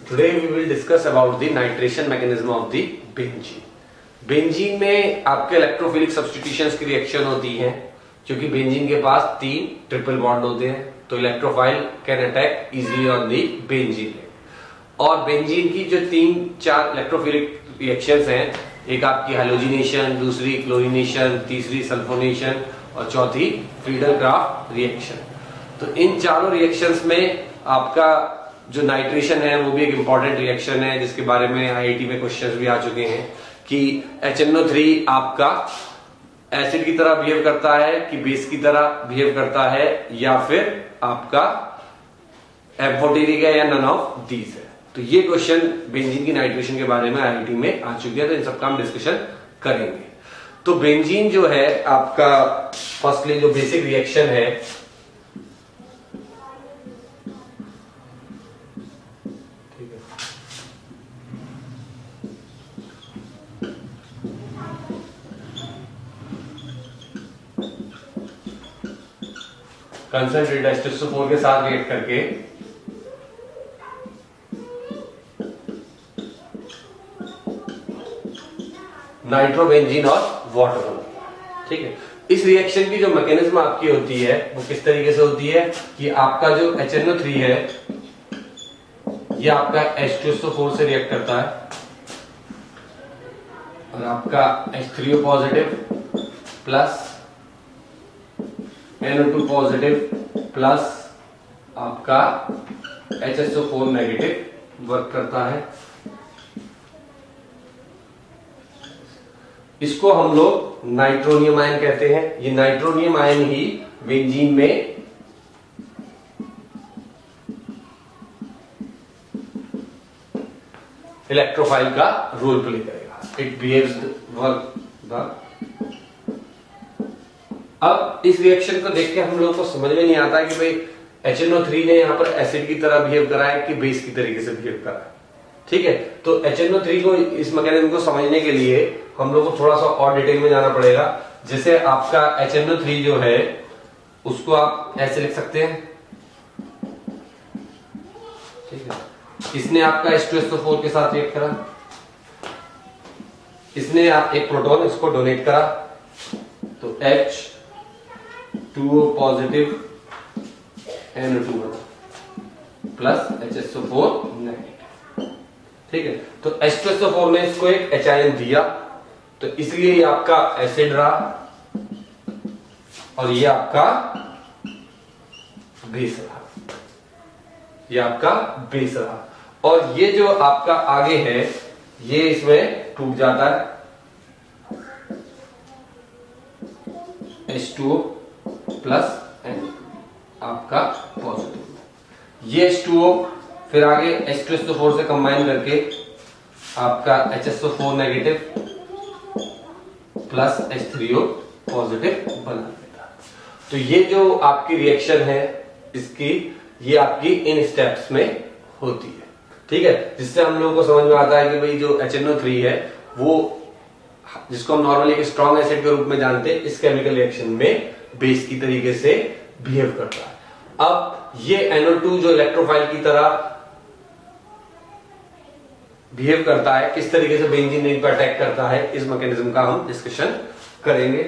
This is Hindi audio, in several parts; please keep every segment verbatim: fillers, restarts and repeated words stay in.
Today we will discuss about the nitration mechanism of the benzene. Benzene में आपके इलेक्ट्रोफिलिक सब्स्टिट्यूशंस की रिएक्शन होती है, क्योंकि बेंजीन के पास तीन ट्रिपल बॉन्ड होते हैं, तो electrophile can attack easily on the benzene. और बेंजीन की जो तीन चार इलेक्ट्रोफिलिक रिएक्शंस हैं, एक आपकी हैलोजिनेशन, दूसरी क्लोरीनेशन, तीसरी सल्फोनेशन और चौथी फ्रीडल-क्राफ्ट रिएक्शन। तो इन चारों रिएक्शंस में आपका जो नाइट्रेशन है वो भी एक इंपॉर्टेंट रिएक्शन है, जिसके बारे में आईआईटी में क्वेश्चंस भी आ चुके हैं कि एच एन ओ थ्री आपका एसिड की तरह बिहेव करता है कि बेस की तरह बिहेव करता है, या फिर आपका एम्फोटेरिक है या नन ऑफ दीज है। तो ये क्वेश्चन बेंजीन की नाइट्रेशन के बारे में आईआईटी में आ चुके हैं, तो इन सबका हम डिस्कशन करेंगे। तो बेंजीन जो है आपका फर्स्टली जो बेसिक रिएक्शन है, concentrated H two S O four के साथ रिएक्ट करके नाइट्रोबेंजीन और वाटर बना। ठीक है, इस रिएक्शन की जो मैकेनिज्म आपकी होती है वो किस तरीके से होती है कि आपका जो एच एन ओ थ्री है ये आपका H two S O four से रिएक्ट करता है, और आपका H three O positive plus N O two positive plus आपका H S O four negative work करता है। इसको हम लोग नाइट्रोनियम आयन कहते हैं। ये नाइट्रोनियम आयन ही बेंजीन में इलेक्ट्रोफाइल का रोल प्ले करेगा। इट बिहेव्स वर्क द अब इस रिएक्शन को देख के हम लोग को समझ में नहीं आता कि भाई एच एन ओ थ्री ने यहां पर एसिड की तरह बिहेव करा है कि बेस की तरीके से बिहेव करा है। ठीक है, तो एच एन ओ थ्री को, इस मैकेनिज्म को समझने के लिए हम लोग को थोड़ा सा और डिटेल में जाना पड़ेगा। जैसे आपका एच एन ओ थ्री जो है उसको आप ऐसे लिख सकते हैं। ठीक है, इसने आपका H two S O four के साथ रिएक्ट करा, इसने आप एक प्रोटॉन इसको डोनेट करा, तो H two O positive N O two plus H S O four negative. ठीक है, तो H two S O four ने इसको एक H आयन दिया, तो इसलिए ये आपका एसिड रहा और ये आपका बेस रहा, ये आपका बेस रहा। और ये जो आपका आगे है ये इसमें टूट जाता है, H two O plus N आपका पॉजिटिव। ये एच टू ओ फिर आगे H two S O four से कंबाइन करके आपका H S O four negative plus H three O positive बना देता। तो ये जो आपकी रिएक्शन है इसकी, ये आपकी इन स्टेप्स में होती है। ठीक है, जिससे हम लोगों को समझ में आता है कि भाई जो एच एन ओ थ्री है वो, जिसको हम नॉर्मली एक स्ट्रॉन्ग एसिड के रूप में जानते हैं, इस केमिकल रिएक्शन में बेस की तरीके से बिहेव करता है। अब ये एन ओ टू जो इलेक्ट्रोफाइल की तरह बिहेव करता है, किस तरीके से बेंजीन रिंग पर अटैक करता है, इस मैकेनिज्म का हम डिस्कशन करेंगे।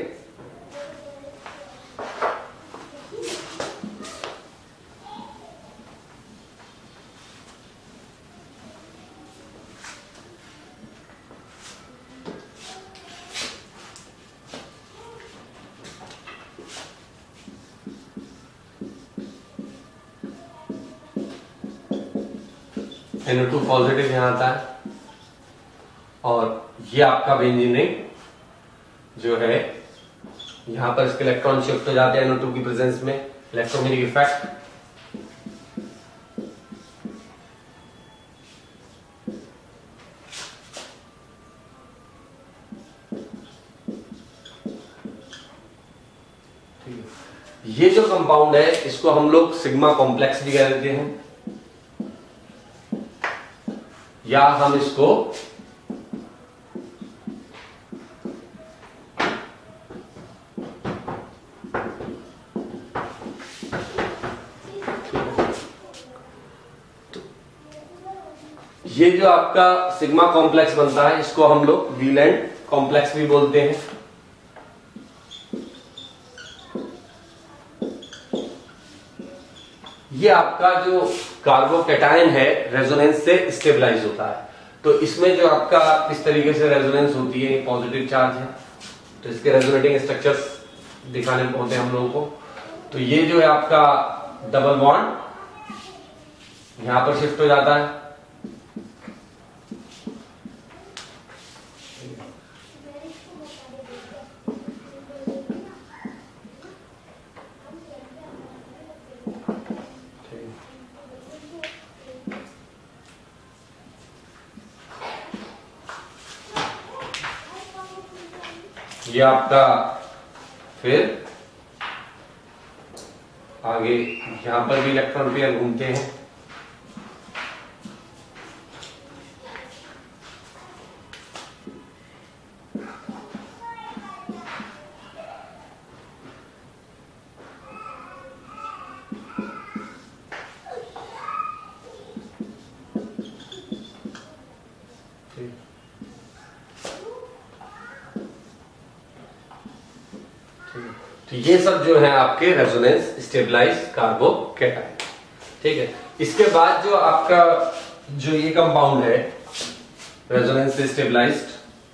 एन ओ टू पॉजिटिव यहां आता है, और ये आपका बेंजीन रिंग जो है यहां पर इसके इलेक्ट्रॉन शिफ्ट हो जाते हैं एन ओ टू की प्रेजेंस में, इलेक्ट्रोमैग्नेटिक इफेक्ट। ये जो कंपाउंड है इसको हम लोग सिग्मा कॉम्प्लेक्स भी कह देते हैं, या हम इसको ये जो आपका सिग्मा कॉम्प्लेक्स बनता है इसको हम लोग वीलेंट कॉम्प्लेक्स भी बोलते हैं। ये आपका जो कार्बोकैटायन है रेजोनेंस से स्टेबलाइज होता है। तो इसमें जो आपका इस तरीके से रेजोनेंस होती है, पॉजिटिव चार्ज है, तो इसके रेजोनेटिंग स्ट्रक्चर्स दिखाने होते हैं हम लोगों को। तो ये जो है आपका डबल बॉन्ड यहां पर शिफ्ट हो जाता है, ये आपका फिर आगे यहां पर भी इलेक्ट्रॉन पेयर घूमते हैं। तो ये सब जो है आपके रेजोनेंस स्टेबलाइज कार्बोकैटायन। ठीक है, इसके बाद जो आपका जो ये कंपाउंड है रेजोनेंस से स्टेबलाइज्ड,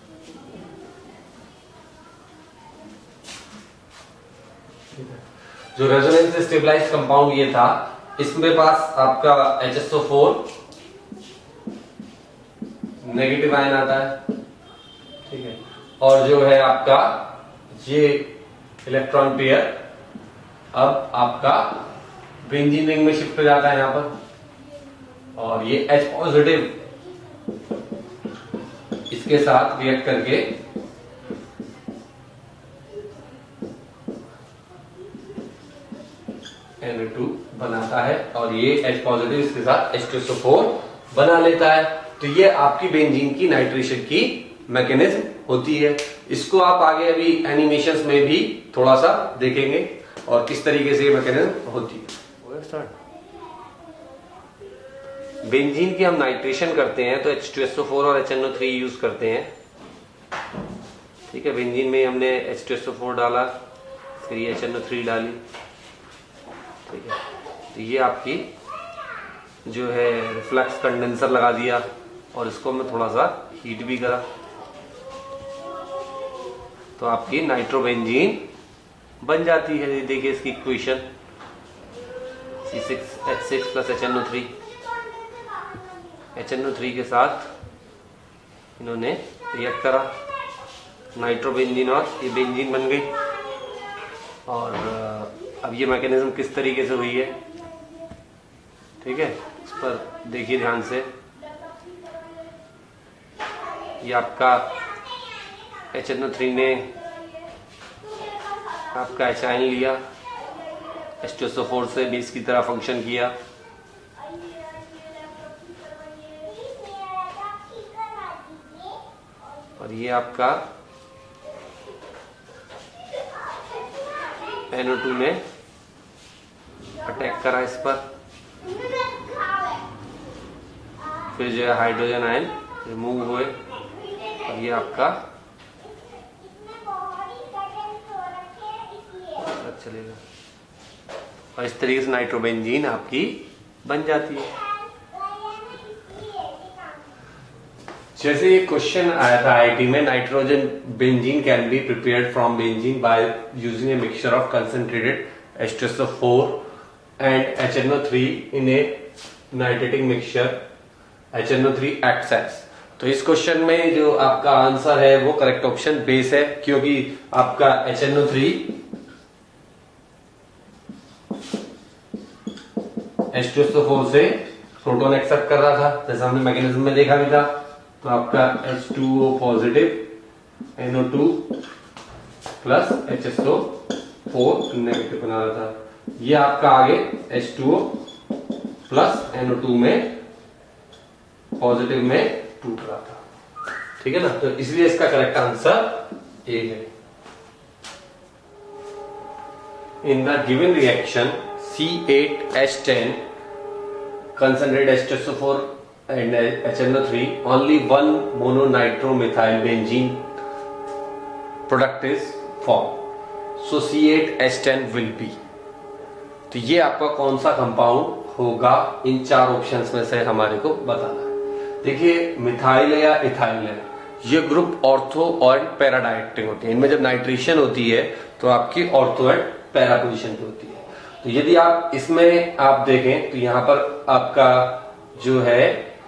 जो रेजोनेंस से स्टेबलाइज्ड कंपाउंड ये था, इसमें पास आपका H S O four negative ion आता है। ठीक है, और जो है आपका ये इलेक्ट्रॉन पेयर अब आपका बेंजीन रिंग में शिफ्ट हो जाता है यहां पर, और ये H पॉजिटिव इसके साथ रिएक्ट करके एन टू बनाता है, और ये H पॉजिटिव इसके साथ H two S O four बना लेता है। तो ये आपकी बेंजीन की नाइट्रेशन की मैकेनिज्म होती है। इसको आप आगे अभी एनिमेशंस में भी थोड़ा सा देखेंगे और किस तरीके से ये मैकेनिज्म होती है। बेंजीन की हम नाइट्रेशन करते हैं तो H two S O four और H N O three use करते हैं। ठीक है, बेंजीन में हमने H two S O four डाला, फिर ये एच एन ओ थ्री डाली। ठीक है, तो ये आपकी जो है रिफ्लेक्स कंडेंसर लगा दिया और इसको मैं थोड़ा सा हीट भी करा, तो आपकी नाइट्रोबेंजीन बन जाती है। देखिए इसकी equation C six H six plus H N O three, H N O three के साथ इन्होंने रिएक्ट करा, नाइट्रोबेंजीन और ये बेंजीन बन गई। और अब ये मैकेनिज्म किस तरीके से हुई है, ठीक है, इस पर देखिए ध्यान से। ये आपका एच एन ओ थ्री ने आपका एच आयन लिया, H two S O four से बेस की तरह फंक्शन किया, और ये आपका एन ओ टू ने अटैक करा इस पर, फिर जो है हाइड्रोजन आयन रिमूव हुए, और ये आपका चलेगा, और इस तरीके से नाइट्रोबेंजीन आपकी बन जाती है। जैसे ये क्वेश्चन आया था आई आई टी में, nitrogen benzene can be prepared from benzene by using a mixture of concentrated H two S O four and H N O three in a nitrating mixture, H N O three acts as. तो इस क्वेश्चन में जो आपका आंसर है वो करेक्ट ऑप्शन बेस है, क्योंकि आपका H N O three H two S O four से प्रोटॉन एक्सेप्ट कर रहा था, जैसा हमने मैकेनिज्म में देखा भी था। तो आपका H two O positive N O two plus H S O four negative बना रहा था। ये आपका आगे H two O plus N O two में पॉजिटिव में टूट रहा था। ठीक है ना, तो इसलिए इसका करेक्ट आंसर ए है। In the given reaction C eight H ten concentrated H two S O four and H N O three, only one mononitromethyl benzene product is formed, so C eight H ten will be। तो ये आपका कौन सा कंपाउंड होगा, इन चार ऑप्शंस में से हमारे को बताना है। देखिए मिथाइल है या इथाइल है, ये ग्रुप ऑर्थो और पैरा डायरेक्टिंग होती है। इनमें जब नाइट्रेशन होती है तो आपकी ऑर्थो एंड पैरा पोजीशन पे होती है। तो यदि आप इसमें आप देखें तो यहां पर आपका जो है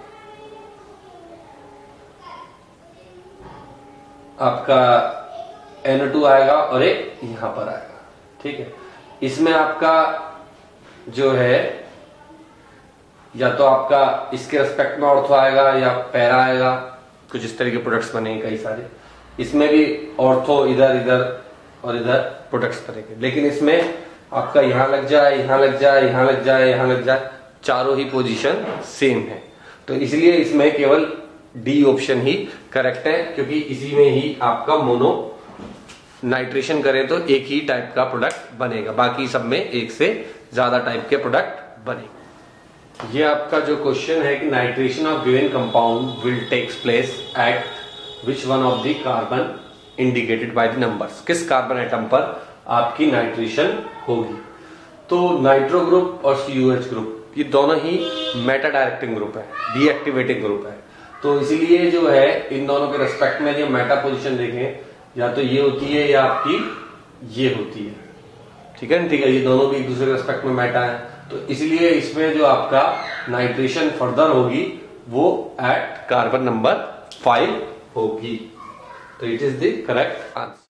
आपका एन ओ टू आएगा और एक यहां पर आएगा, ठीक है। इसमें आपका जो है या तो आपका इसके रेस्पेक्ट में ऑर्थो आएगा या पैरा आएगा, कुछ इस तरह के प्रोडक्ट्स बनेंगे कई सारे। इसमें भी ऑर्थो इधर इधर और इधर प्रोडक्ट्स बनेंगे, लेकिन इसमें आपका यहां लग जाए, यहां लग जाए, यहां लग जाए, यहां लग जाए, चारों ही पोजीशन सेम है। तो इसलिए इसमें केवल डी ऑप्शन ही करेक्ट है, क्योंकि इसी में ही आपका मोनो नाइट्रेशन करें तो एक ही टाइप का प्रोडक्ट बनेगा, बाकी सब में एक से ज्यादा टाइप के प्रोडक्ट बनेंगे। ये आपका जो क्वेश्चन है कि nitration of given compound will takes place at which one of the carbon indicated by the numbers, किस कार्बन एटम पर आपकी नाइट्रेशन होगी। तो नाइट्रो ग्रुप और सी यू एच ग्रुप ये दोनों ही मेटा डायरेक्टिंग ग्रुप है, डीएक्टिवेटिंग ग्रुप है। तो इसीलिए जो है इन दोनों के रेस्पेक्ट में जो मेटा पोजीशन देखें, या तो ये होती है या आपकी ये होती है, ठीक है ना, ठीक है। ये दोनों भी एक दूसरे के रेस्पेक्ट में मेटा है, तो इसलिए इसमें जो आपका नाइट्रेशन फर्दर होगी वो एट कार्बन नंबर फाइव होगी। तो it is the correct answer.